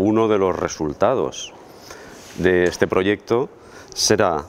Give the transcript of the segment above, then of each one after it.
uno de los resultados de este proyecto será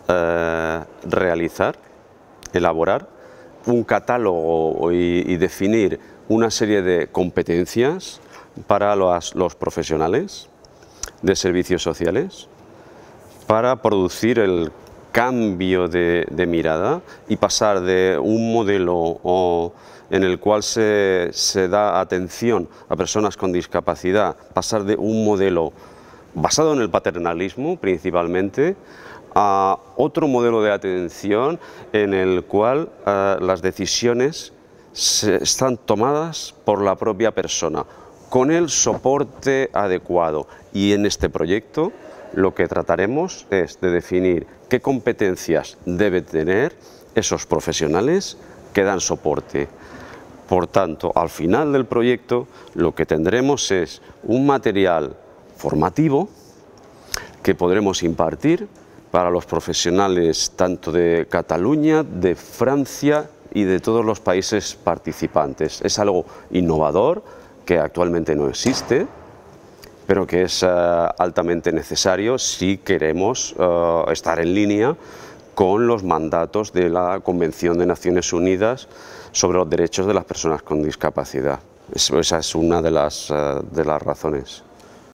elaborar un catálogo y definir una serie de competencias para los profesionales de servicios sociales, para producir el cambio de mirada y pasar de un modelo en el cual se da atención a personas con discapacidad, pasar de un modelo basado en el paternalismo principalmente, a otro modelo de atención en el cual las decisiones están tomadas por la propia persona, con el soporte adecuado. Y en este proyecto lo que trataremos es de definir qué competencias deben tener esos profesionales que dan soporte. Por tanto, al final del proyecto lo que tendremos es un material formativo que podremos impartir para los profesionales tanto de Cataluña, de Francia y de todos los países participantes. Es algo innovador que actualmente no existe, pero que es altamente necesario si queremos estar en línea con los mandatos de la Convención de Naciones Unidas sobre los derechos de las personas con discapacidad. Esa es una de las razones.